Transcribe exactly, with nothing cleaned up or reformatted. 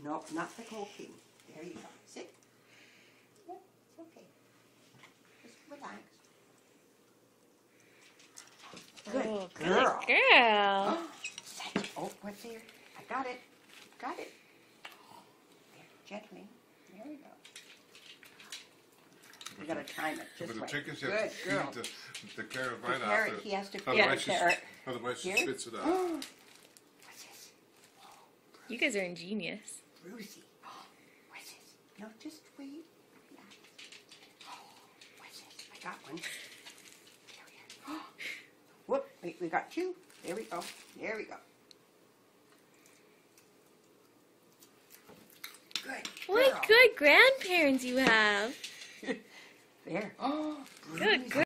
No, not the cocaine. There you go. Sit. Yep, it's okay. Just relax. Good Oh, girl. Good girl. Such, oh, what's here? I got it. Got it. There, gently. There you go. You gotta time it just But the right. trick is you Good have to girl. feed the, the carrot The right carrot, after. he has to feed Otherwise, the she, carrot. otherwise she Here? spits it out. What's this? Oh, You guys are ingenious. Brucey. Oh, what's this? No, just wait. Relax. Oh, what's this? I got one. There we are. Oh, whoop, wait, we got two. There we go. There we go. Good What girl. good grandparents you have. There. Oh, Good girl.